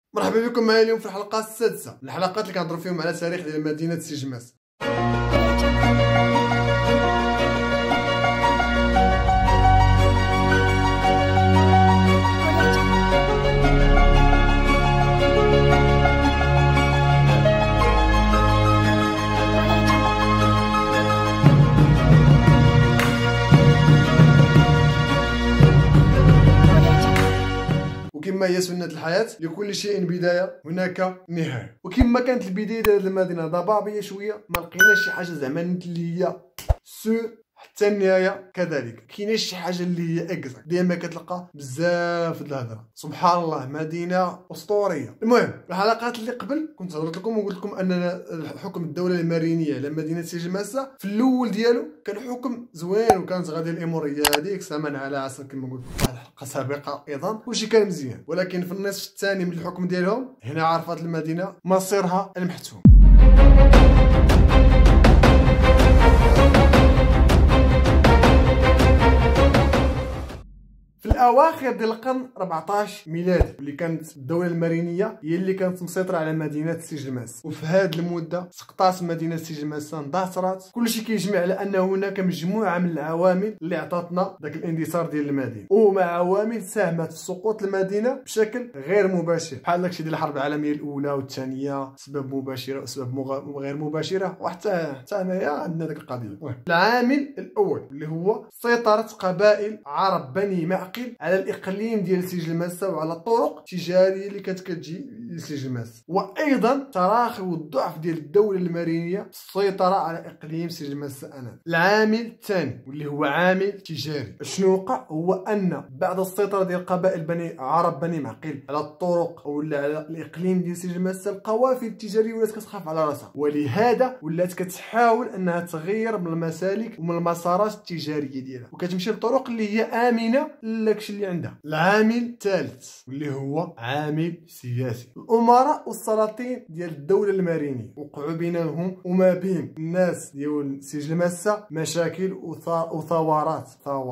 مرحبا بكم معايا اليوم في الحلقه السادسه من الحلقات اللي كنهضروا فيهم على تاريخ ديال مدينه سيجماس. وكما هي سنة الحياة لكل شيء بداية هناك نهاية، وكما كانت البداية ديال المدينة ضبابية شوية ما لقيناش شي حاجة زعما اللي هي حتى النهايه كذلك كايناش شي حاجه اللي هي اكزاكت، ديما كتلقى بزاف د الهضره. سبحان الله مدينه اسطوريه. المهم الحلقات اللي قبل كنت هضرت لكم وقلت لكم اننا حكم الدوله المارينيه على مدينه سيجماسا في الاول ديالو كان حكم زوين، وكانت غادي الاموريه هذيك زعما على عصر كما قلت في الحلقه السابقه ايضا كلشي كان مزيان، ولكن في النصف الثاني من الحكم ديالهم هنا عرفت المدينه مصيرها المحتوم. في الاواخر ديال القرن 14 ميلادي اللي كانت الدوله المارينيه هي اللي كانت مسيطره على مدينه سيجماس، وفي هذه المده سقطات مدينه سيجماس اندثرت. كلشي كيجمع على ان هناك مجموعه من العوامل اللي عطاتنا ذاك الاندثار ديال المدينه، ومع عوامل ساهمت في سقوط المدينه بشكل غير مباشر، بحال داكشي ديال الحرب العالميه الاولى والثانيه، اسباب مباشره واسباب غير مباشره، وحتى هنايا عندنا ذاك القضيه. العامل الاول اللي هو سيطره قبائل عرب بني معقل على الاقليم ديال سيجماس وعلى الطرق التجاريه اللي كانت كتجي لسيجماس، وايضا تراخي والضعف ديال الدوله المارينيه في السيطره على اقليم سيجماس. العامل الثاني واللي هو عامل تجاري، شنو وقع هو ان بعد السيطره ديال قبائل عرب بني معقل على الطرق ولا على الاقليم ديال سيجماس، القوافل التجاريه ولات كتخاف على راسها، ولهذا ولات كتحاول انها تغير من المسالك ومن المسارات التجاريه ديالها وكتمشي لطرق اللي هي امنه لكش اللي عندها. العامل الثالث واللي هو عامل سياسي، الامراء والسلاطين ديال الدوله المارينيه وقعوا بينهم وما بين الناس ديال سيجماس مشاكل وثورات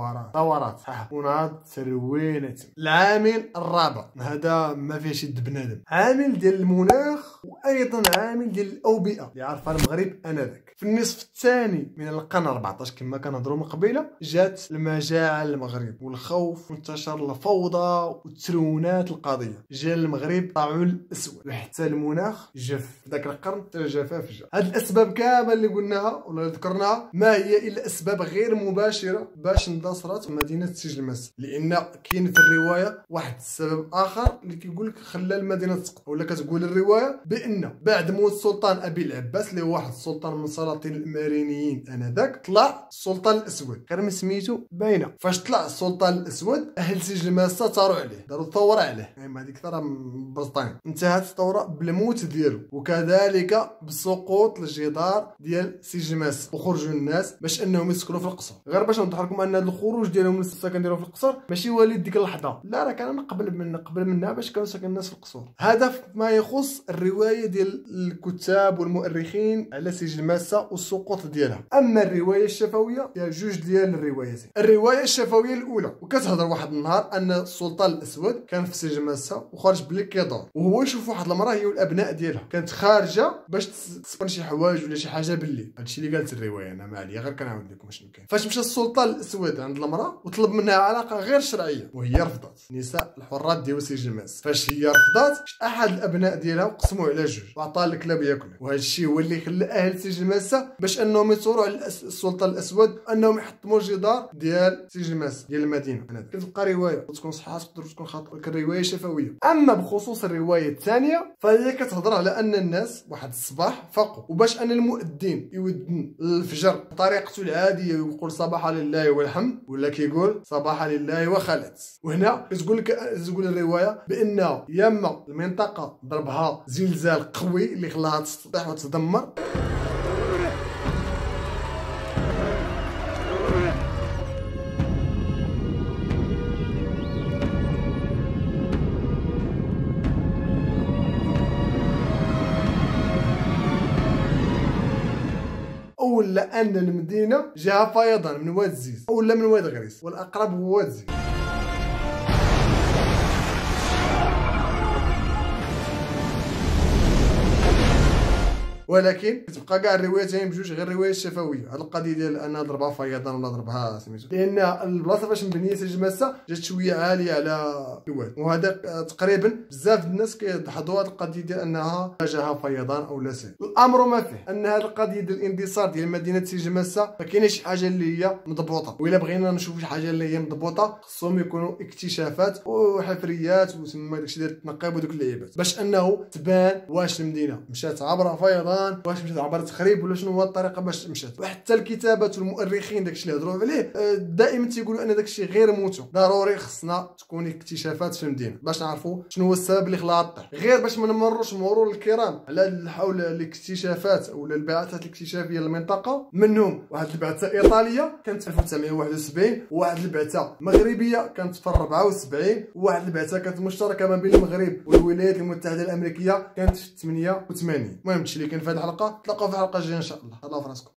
وناض سروينه. العامل الرابع هذا ما فيهش يد بنادم، عامل ديال المناخ وايضا عامل ديال الاوبئه اللي عارفها المغرب انذاك. في النصف الثاني من القرن 14 كما كنهضروا من قبيله جات المجاعه للمغرب والخوف وانتشر الفوضى والترونات القضيه، جا المغرب طاعون الاسود وحتى المناخ جف في ذاك القرن حتى الجفاف جا. هاد الاسباب كامل اللي قلناها ولا ذكرناها ما هي الا اسباب غير مباشره باش اندثرت مدينه سيجماس، لان كاين في الروايه واحد السبب اخر اللي كيقول لك خلى المدينه تسقط، ولا كتقول الروايه بان بعد موت السلطان ابي العباس اللي هو واحد السلطان من سلاطين المارينيين انذاك طلع السلطان الاسود غير ما سميتو باينه. فاش طلع السلطان الاسود اهل سيجماس ثاروا عليه، داروا ثوره عليه، يعني هذيك ثوره بريطانيه. انتهت الثوره بالموت ديالو وكذلك بسقوط الجدار ديال سيجماس وخرجوا الناس باش انهم يسكنوا في القصر. غير باش نوضح لكم ان هذا الخروج ديالهم للسكن ديالهم في القصر ماشي وليد ديك اللحظه، لا راه كان قبل منها باش كانوا ساكن الناس في القصور. هذا ما يخص الروايه ديال الكتاب والمؤرخين على سيجماس والسقوط ديالها. اما الروايه الشفويه فيها جوج ديال الروايات. الروايه الشفويه الاولى وكتهضر واحد النهار ان السلطان الاسود كان في سيجماس وخرج بلي كيدور، وهو يشوف واحد المراه هي والابناء ديالها كانت خارجه باش تسبن شي حوايج ولا شي حاجه بالليل. هادشي اللي قالت الروايه، انا ما عليا غير كنعاود لكم شنو كاين. فاش مشى السلطان الاسود عند المراه وطلب منها علاقه غير شرعيه وهي رفضت، النساء الحرات ديال سيجماس. فاش هي رفضت احد الابناء ديالها وقسموا على جوج وعطاه الكلاب ياكلوا، وهذا الشيء هو اللي خلى اهل سيجماس باش انهم يثوروا على السلطان الاسود انهم يحطموا الجدار ديال سيجماس ديال المدينه. انا كتبقى روايه وتكون صحيحه تقدر تكون خاطئه، الروايه شفويه. اما بخصوص الروايه الثانيه فهي كتهضر على ان الناس واحد الصباح فاقوا، وباش ان المؤذن يودن الفجر بطريقته العاديه ويقول صباح لله والحمد ولا كيقول صباح لله وخلت. وهنا كتقول الروايه بان ياما المنطقه ضربها زلزال قوي اللي خلاها تطيح وتدمر، ولا ان المدينه جاها فيضان من واد الزيز ولا من واد غريس، والاقرب هو واد الزيز. ولكن كتبقى كاع الروايتين بجوج غير روايات شفويه. هاد القضيه ديال انها ضربها فيضان ولا ضربها سميتو، لان البلاصه فاش مبنيه سجل ماسه جات شويه عاليه على الواد، وهذا تقريبا بزاف الناس كيدحضوا هاد القضيه ديال انها واجهها فيضان او لا سيل. الامر ما فيه ان هاد القضيه ديال الاندثار ديال مدينه سجل ماسه ما كاينش شي حاجه اللي هي مضبوطه، والا بغينا نشوفوا شي حاجه اللي هي مضبوطه خصهم يكونوا اكتشافات وحفريات وتسمى داكشي ديال التنقيب ودوك اللعيبات باش انه تبان واش المدينه مشات عبر فيضان، واش مشات عبر تخريب، ولا شنو هو الطريقه باش مشات. وحتى الكتابات والمؤرخين داكشي اللي هضروا عليه دائما تيقولوا ان داكشي غير موتو، ضروري خصنا تكون اكتشافات في المدينه باش نعرفوا شنو هو السبب اللي خلاها طيح، غير باش ما نمروش مرور الكرام على حول الاكتشافات ولا البعثات الاكتشافيه للمنطقه. منهم واحد البعثه ايطاليه كانت في 1971، وواحد البعثه مغربيه كانت في 74، وواحد البعثه كانت مشتركه ما بين المغرب والولايات المتحده الامريكيه كانت في 88. المهم هادشي اللي كان في هذه الحلقه، تلاقاو في الحلقه الجايه ان شاء الله. الله في راسكم.